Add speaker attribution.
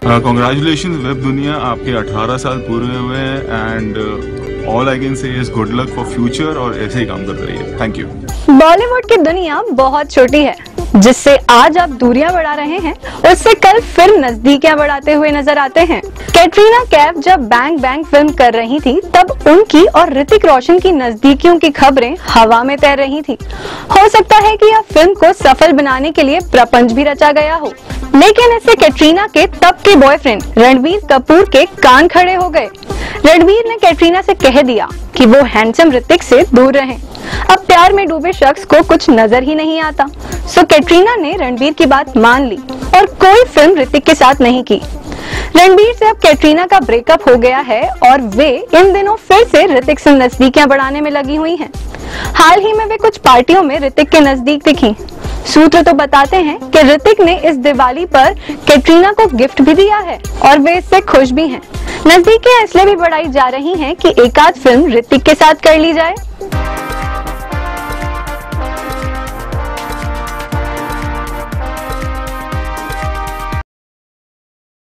Speaker 1: Congratulation web दुनिया, आपके 18 साल पूरे हुए हैं and all I can say is good luck for future और ऐसे ही काम करते रहिए। Thank you.
Speaker 2: बॉलीवुड की दुनिया बहुत छोटी है, जिससे आज आप दूरियां बढ़ा रहे हैं उससे कल फिर नजदीकियां बढ़ाते हुए नजर आते हैं। कैटरीना कैफ जब बैंग बैंग फिल्म कर रही थी तब उनकी और ऋतिक रोशन की नजदीकियों की खबरें हवा में तैर रही थी। हो सकता है कि यह फिल्म को सफल बनाने के लिए प्रपंच भी रचा गया हो, लेकिन इससे कैटरीना के तब के बॉयफ्रेंड रणबीर कपूर के कान खड़े हो गए। रणबीर ने कैटरीना से कह दिया कि वो हैंडसम ऋतिक से दूर रहें। अब प्यार में डूबे शख्स को कुछ नजर ही नहीं आता, सो कैटरीना ने रणबीर की बात मान ली और कोई फिल्म ऋतिक के साथ नहीं की। रणबीर से अब कैटरीना का ब्रेकअप हो गया है और वे इन दिनों फिर से ऋतिक से नजदीकियां बढ़ाने में लगी हुई हैं। हाल ही में वे कुछ पार्टियों में ऋतिक के नजदीक दिखी। सूत्र तो बताते हैं कि ऋतिक ने इस दिवाली पर कैटरीना को गिफ्ट भी दिया है और वे इससे खुश भी हैं। नजदीकियां इसलिए भी बढ़ाई जा रही हैं कि एक आध फिल्म ऋतिक के साथ कर ली जाए।